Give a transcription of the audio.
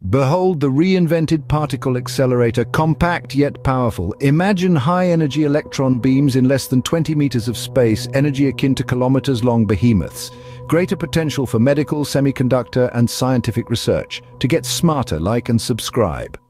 Behold the reinvented particle accelerator, compact yet powerful. Imagine high-energy electron beams in less than 20 meters of space, energy akin to kilometers-long behemoths. Greater potential for medical, semiconductor, and scientific research. To get smarter, like and subscribe.